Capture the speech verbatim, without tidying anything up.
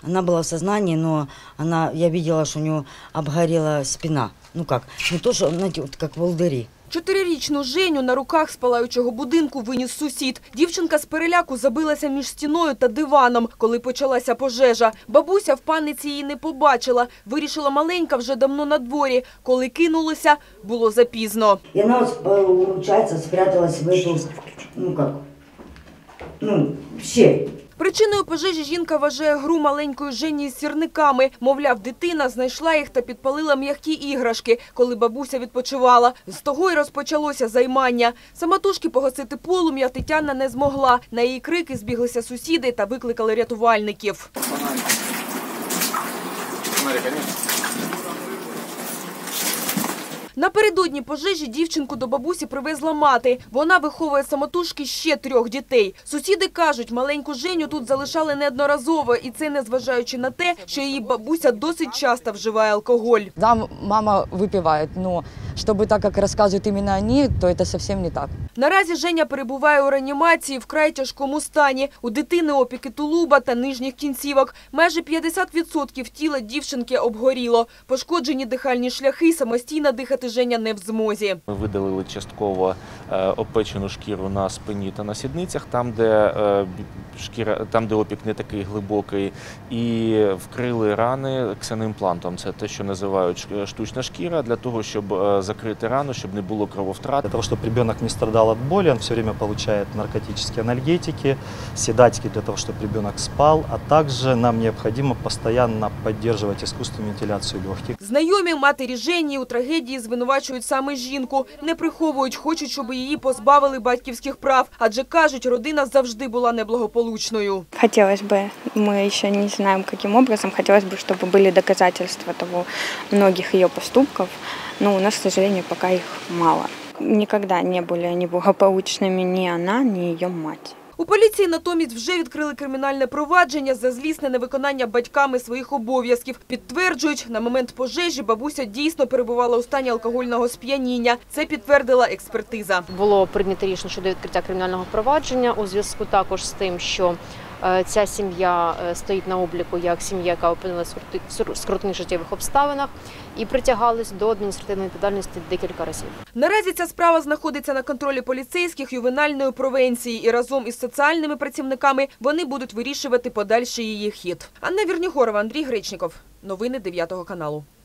Она была в сознании, но она, я видела, что у нее обгорела спина. Ну как, не то, что, знаете, вот как волдыри. Чотирирічну Женю на руках з палаючого будинку виніс сусід. Дівчинка з переляку забилася між стіною та диваном, коли почалася пожежа. Бабуся в паниці її не побачила. Вирішила, маленька вже давно на дворі. Коли кинулися, було запізно. І вона, виходить, спряталась в эту, ну как, ну, щель. Причиною пожежі жінка вважає гру маленької Жені з сірниками. Мовляв, дитина знайшла їх та підпалила м'які іграшки, коли бабуся відпочивала. З того й розпочалося займання. Самотужки погасити полум'я Тетяна не змогла. На її крики збіглися сусіди та викликали рятувальників. Напередодні пожежі дівчинку до бабусі привезла мати. Вона виховує самотужки ще трьох дітей. Сусіди кажуть, маленьку Женю тут залишали неодноразово. І це незважаючи на те, що її бабуся досить часто вживає алкоголь. Да, мама випиває, але щоб так, як розказують іменно вони, то це зовсім не так. Наразі Женя перебуває у реанімації в вкрай тяжкому стані. У дитини опіки тулуба та нижніх кінцівок. Майже п'ятдесят відсотків тіла дівчинки обгоріло. Пошкоджені дихальні шляхи, самостійно дихати Женя не в змозі. Ми видалили частково е, опечену шкіру на спині та на сідницях, там де, е, шкіра, там, де опік не такий глибокий, і вкрили рани ксеноімплантом. Це те, що називають штучна шкіра, для того, щоб е, закрити рану, щоб не було крововтрат. Для того, щоб ребенок не страдав від болі, він все время отримує наркотичні анальгетики, седатики для того, щоб ребенок спав, а також нам необхідно постійно підтримувати іскусственну вентиляцію легких. Знайомі матері Жені у трагедії звинувачують саме жінку. Не приховують, хочуть, щоб її позбавили батьківських прав. Адже, кажуть, родина завжди була неблагополучною. Хотілося б, ми ще не знаємо, яким образом, хотілося б, щоб були доказательства того, многих її поступків. Но у нас, к сожалению, пока их мало. Никогда не были неблагополучными ни она, ни ее мать. У поліції натомість вже відкрили кримінальне провадження за злісне невиконання батьками своїх обов'язків. Підтверджують, на момент пожежі бабуся дійсно перебувала у стані алкогольного сп'яніння. Це підтвердила експертиза. Було прийнято рішення щодо відкриття кримінального провадження у зв'язку також з тим, що ця сім'я стоїть на обліку як сім'я, яка опинилася в скрутних життєвих обставинах і притягалась до адміністративної відповідальності декілька разів. Наразі ця справа знаходиться на контролі поліцейських ювенальної провінції і разом із соціальними працівниками вони будуть вирішувати подальший її хід. Анна Вірнігорова, Андрій Гречніков. Новини дев'ятого каналу.